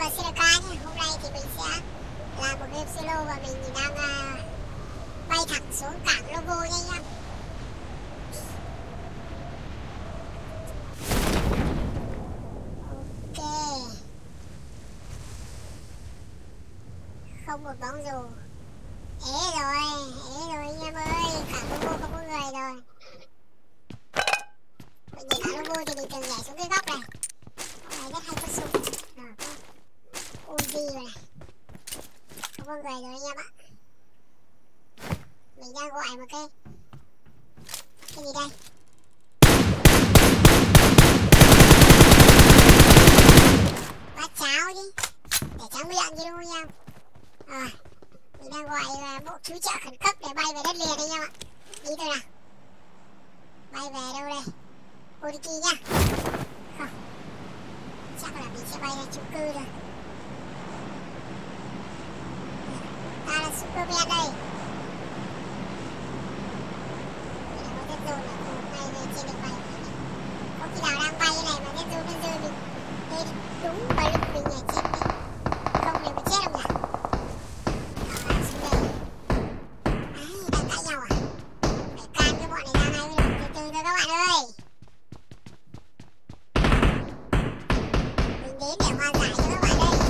vào CLK nhé. Hôm nay thì mình sẽ làm một game solo và mình đang bay thẳng xuống cảng Logo nha anh em. Ok. Không một bóng dù. Ế rồi anh em ơi, cảng Logo không có người rồi. Mình nhìn cảng Logo thì mình thường nhảy xuống cái góc này. Hôm nay rất hay có súng. Có Uzi rồi này. Không có người rồi anh em ạ. Mình đang gọi một cái gì đây? Bát cháo đi để tráng miệng chứ đúng không anh em? Rồi mình đang gọi bộ cứu trợ khẩn cấp để bay về đất liền anh em ạ. Đi thôi nào. Bay về đâu đây? Odiki nhá. Không, chắc là mình sẽ bay ra chung cư rồi. Ta là Superman đây. Rồi là bay về trên đường bay. Có khi nào đang bay như này mà Net Zone mình lên đúng vào lưng mình nhảy chết đi. Không thì mình chết không nhỉ? Đó, xuống đây. Đấy, đang cãi nhau à? Phải can cái bọn này ra ngay mới được. Từ từ thôi các bạn ơi. Mình đến để hòa giải cho các bạn đây.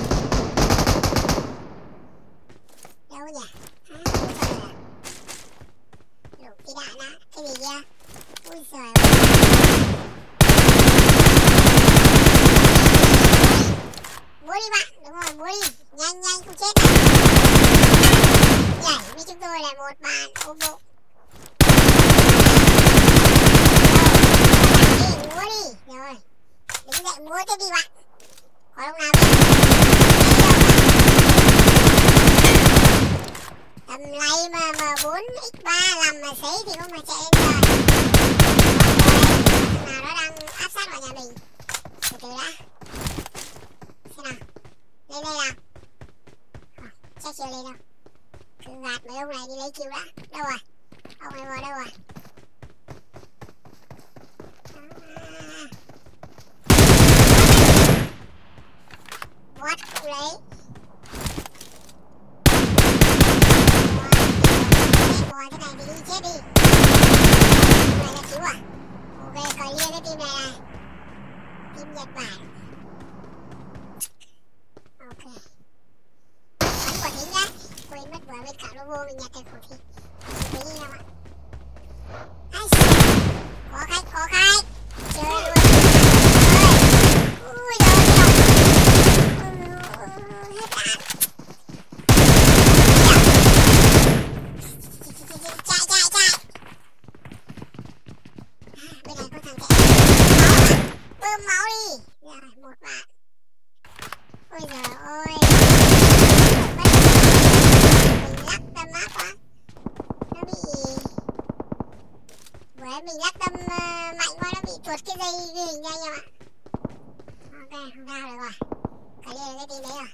Đâu nhỉ? Đủ cái đạn á. Cái gì kia? Ui giời ơi. Múa đi bạn, đúng rồi, múa đi. Nhanh nhanh không chết này. Nhảy với chúng tôi là một bạn ôm bộ. Múa đi. Rồi, đứng dậy múa tiếp đi bạn. Có lúc nào biết. Tầm này mà M4X3 làm mà sấy thì không mà chạy lên trời. Nào nó đang áp sát vào nhà mình. Từ từ đã. Xem nào. Lên đây nào. Chắc chưa lên đâu. Cứ gạt mấy ông này đi lấy kill đã. Đâu rồi? Ông này vào đâu rồi? What? Không lấy. Rồi cái này thì đi chết đi. Cái này là cứu à? Ok, cởi liên cái team này này. Team Nhật Bản. Ok. Bắn quả thính nhá. Quên mất vừa bên cả logo mình nhặt được khẩu thính. Thấy như nào ạ? Có khách. Chơi luôn. Ui giời ơi. Hết đạn. Chạy. Bên này có thằng chạy. Bơm máu đi. Rồi, một bạn. Ôi giời ơi. Mình lắc tâm áp quá. Nó bị... Với mình lắc tâm mạnh quá, nó bị tuột cái dây ghi hình nha anh em ạ. Ok, không sao được rồi. Cái đây là cái team đấy rồi.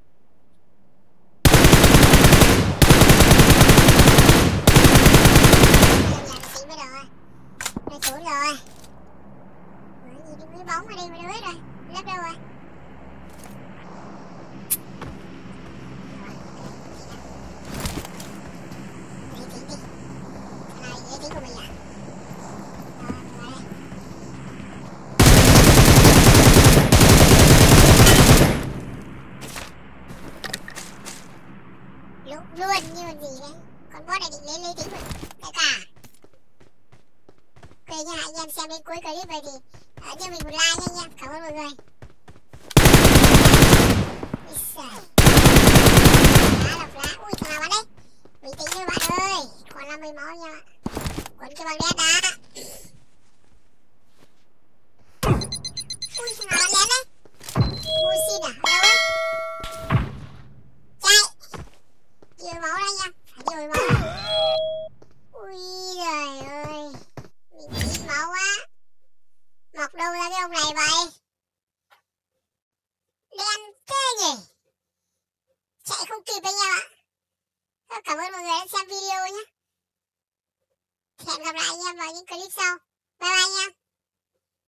Nó trốn rồi. Nhìn cái bóng ở đây mà đâu hết rồi. Lấp đâu rồi? Lấy tính đi. Cái này lấy tính của mình à? Rồi, vào đây. Lúc luôn như con gì đấy. Con boss này định lấy tính của đại cả. Ok nha, anh em xem đến cuối clip này thì cho mình một like nha anh em. Cảm ơn mọi người. Ui giời. Lá. Ui thằng nào bắn đấy. Bình tĩnh thôi bạn ơi. Còn 50 máu nha. Quấn cái băng đét đã. Ui thằng nào bắn đét đấy. Mua xin à? Đâu ấy? Chạy. Chưa máu đây nha. Phải chưa máu. Ui giời ơi. Mình ít máu quá. Mọc đâu ra cái ông này vậy? Đen thế nhỉ? Chạy không kịp anh em ạ. Cảm ơn mọi người đã xem video nhé. Hẹn gặp lại anh em vào những clip sau.